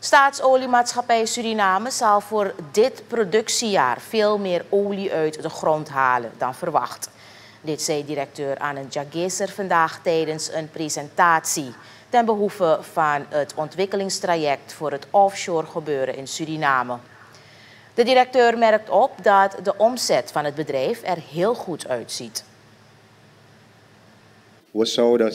Staatsoliemaatschappij Suriname zal voor dit productiejaar veel meer olie uit de grond halen dan verwacht. Dit zei directeur Anand Jaggeser vandaag tijdens een presentatie ten behoeve van het ontwikkelingstraject voor het offshore gebeuren in Suriname. De directeur merkt op dat de omzet van het bedrijf er heel goed uitziet. We zouden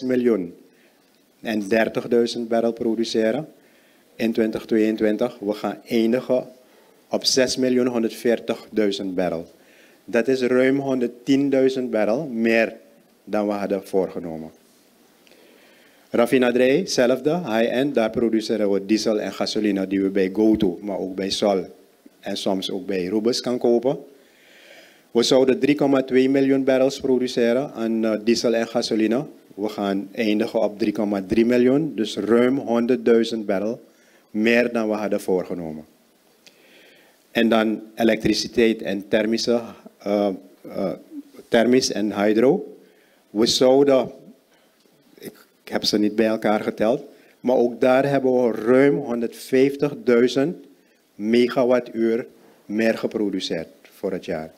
6.030.000 barrel produceren in 2022. We gaan eindigen op 6.140.000 barrel. Dat is ruim 110.000 barrel meer dan we hadden voorgenomen. Raffinaderij, hetzelfde, high-end, daar produceren we diesel en gasoline die we bij GoTo, maar ook bij Sol en soms ook bij Rubus kan kopen. We zouden 3,2 miljoen barrels produceren aan diesel en gasoline. We gaan eindigen op 3,3 miljoen, dus ruim 100.000 barrel meer dan we hadden voorgenomen. En dan elektriciteit en thermisch en hydro. We zouden, ik heb ze niet bij elkaar geteld, maar ook daar hebben we ruim 150.000 megawattuur meer geproduceerd voor het jaar.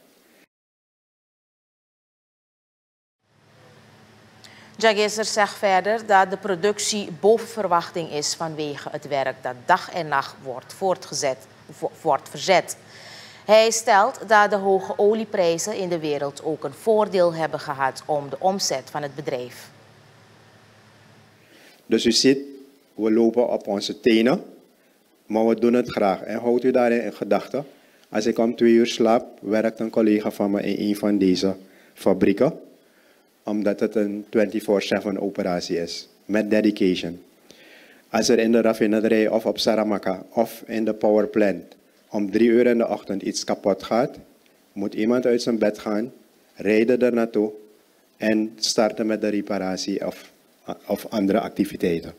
Jaggeser zegt verder dat de productie boven verwachting is vanwege het werk dat dag en nacht wordt verzet. Hij stelt dat de hoge olieprijzen in de wereld ook een voordeel hebben gehad om de omzet van het bedrijf. Dus u ziet, we lopen op onze tenen, maar we doen het graag. En houdt u daarin in gedachten. Als ik om 2 uur slaap, werkt een collega van me in een van deze fabrieken, omdat het een 24/7 operatie is, met dedication. Als er in de raffinaderij of op Saramacca of in de powerplant om 3 uur in de ochtend iets kapot gaat, moet iemand uit zijn bed gaan, rijden er naartoe en starten met de reparatie of andere activiteiten.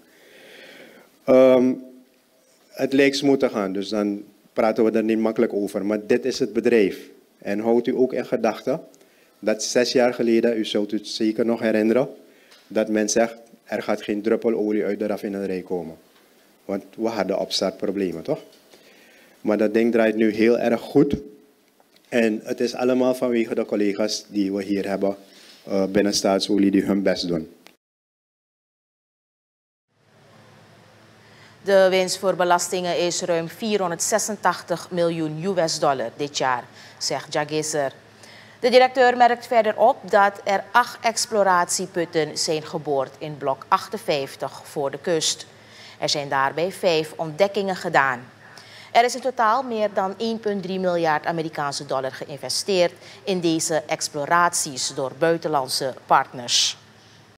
Het lijkt smooth te gaan, dus dan praten we er niet makkelijk over. Maar dit is het bedrijf. En houdt u ook in gedachten dat 6 jaar geleden, u zult het zeker nog herinneren, dat men zegt, er gaat geen druppel olie uit de raffinaderij komen. Want we hadden opstartproblemen, toch? Maar dat ding draait nu heel erg goed. En het is allemaal vanwege de collega's die we hier hebben binnen Staatsolie die hun best doen. De winst voor belastingen is ruim 486 miljoen US dollar dit jaar, zegt Jaggeser. De directeur merkt verder op dat er 8 exploratieputten zijn geboord in blok 58 voor de kust. Er zijn daarbij 5 ontdekkingen gedaan. Er is in totaal meer dan 1,3 miljard Amerikaanse dollar geïnvesteerd in deze exploraties door buitenlandse partners.